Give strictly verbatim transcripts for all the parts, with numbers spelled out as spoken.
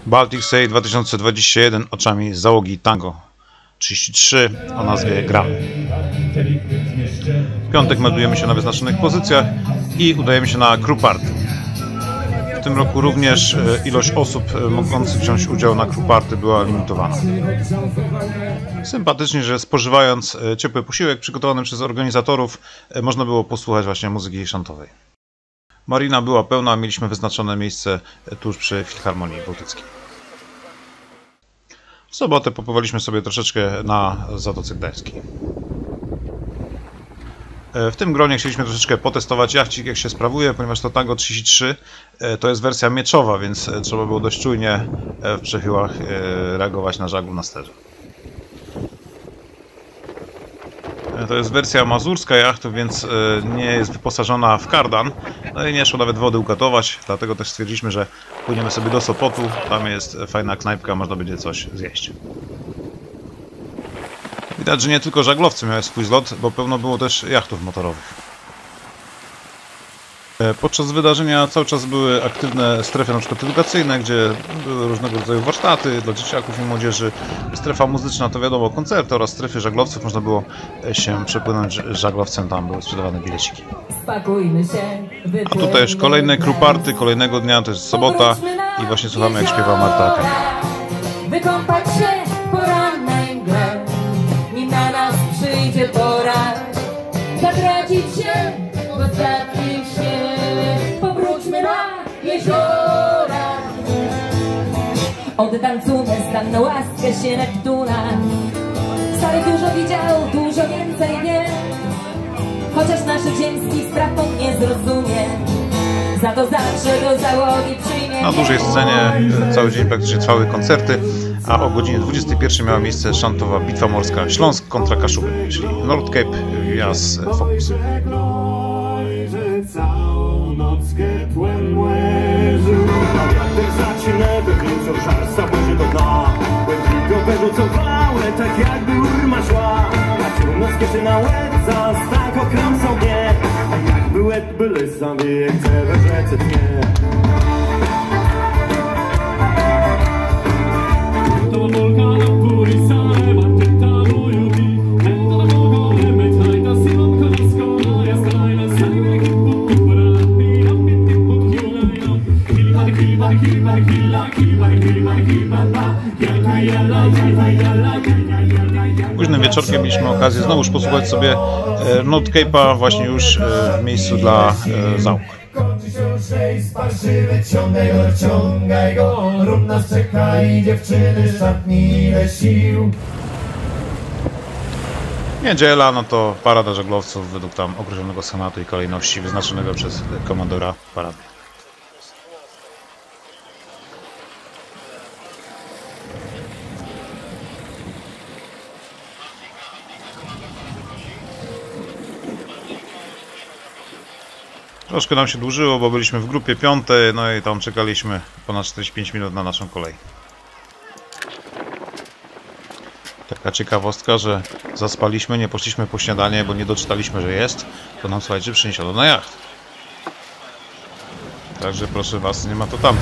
Baltic Sea dwa tysiące dwadzieścia jeden oczami załogi Tango trzydzieści trzy o nazwie Gram. W piątek meldujemy się na wyznaczonych pozycjach i udajemy się na crew party. W tym roku również ilość osób mogących wziąć udział na crew party była limitowana. Sympatycznie, że spożywając ciepły posiłek przygotowany przez organizatorów można było posłuchać właśnie muzyki szantowej. Marina była pełna, mieliśmy wyznaczone miejsce tuż przy Filharmonii Bałtyckiej. W sobotę popływaliśmy sobie troszeczkę na Zatoce Gdańskiej. W tym gronie chcieliśmy troszeczkę potestować jachcik, jak się sprawuje, ponieważ to Tango trzydzieści trzy to jest wersja mieczowa, więc trzeba było dość czujnie w przechyłach reagować na żagle na sterze. To jest wersja mazurska jachtu, więc nie jest wyposażona w kardan. No i nie szło nawet wody ukatować, dlatego też stwierdziliśmy, że płyniemy sobie do Sopotu. Tam jest fajna knajpka, można będzie coś zjeść. Widać, że nie tylko żaglowcy miały swój zlot, bo pełno było też jachtów motorowych. Podczas wydarzenia cały czas były aktywne strefy na przykład edukacyjne, gdzie były różnego rodzaju warsztaty dla dzieciaków i młodzieży. Strefa muzyczna to wiadomo koncerty oraz strefy żaglowców. Można było się przepłynąć żaglowcem, tam były sprzedawane bileciki. A tutaj już kolejne crew party kolejnego dnia, to jest sobota i właśnie słuchamy, jak śpiewa Marta Akania. Wykąpać się w porannej mgle, nim na nas przyjdzie pora, zatracić się w ostatnich śnie. Powróćmy na jeziora, odtańcujmy stan na łaskę się Neptuna. Stary dużo widział, dużo więcej wie, chociaż naszych ziemskich spraw on nie zrozumie. Za to zawsze do załogi przyjmie. Na dużej scenie cały dzień praktycznie trwały koncerty, a o godzinie dwudziestej pierwszej miała miejsce szantowa bitwa morska Śląsk kontra Kaszuby, czyli North Cape vs Focus. Tak jakby urma szła, a ciemność kieszy na łeb, za tak okram sobie. A jakby łeb byle sobie, chce we rzece tnie. Późnym wieczorkiem mieliśmy okazję znowuż posłuchać sobie North Cape'a właśnie już w miejscu dla załóg. Niedziela, no to parada żaglowców według tam określonego schematu i kolejności wyznaczonego przez komandora parady. Troszkę nam się dłużyło, bo byliśmy w grupie piątej, no i tam czekaliśmy ponad czterdzieści pięć minut na naszą kolej. Taka ciekawostka, że zaspaliśmy, nie poszliśmy po śniadanie, bo nie doczytaliśmy, że jest. To nam, słuchajcie, przyniesiono na jacht. Także proszę was, nie ma to tam.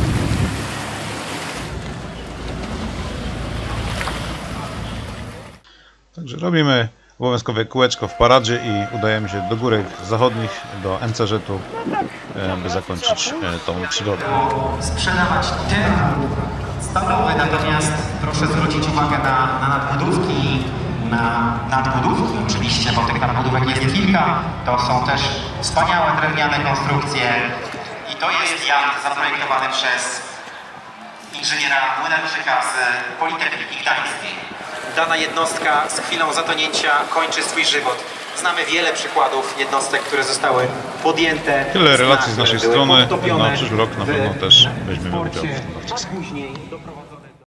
Także robimy obowiązkowe kółeczko w paradzie i udajemy się do górek zachodnich, do N C Z-u, by zakończyć tą przygodę. Sprzedawać tym stalowy, natomiast proszę zwrócić uwagę na, na nadbudówki, na nadbudówki oczywiście, bo tych nadbudówek jest kilka. To są też wspaniałe drewniane konstrukcje i to jest jacht zaprojektowany przez inżyniera młynarczyka z Politechniki Gdańskiej. Dana jednostka z chwilą zatonięcia kończy swój żywot. Znamy wiele przykładów jednostek, które zostały podjęte. Tyle relacji z naszej strony. Na przyszły rok na pewno też weźmiemy udział w tym.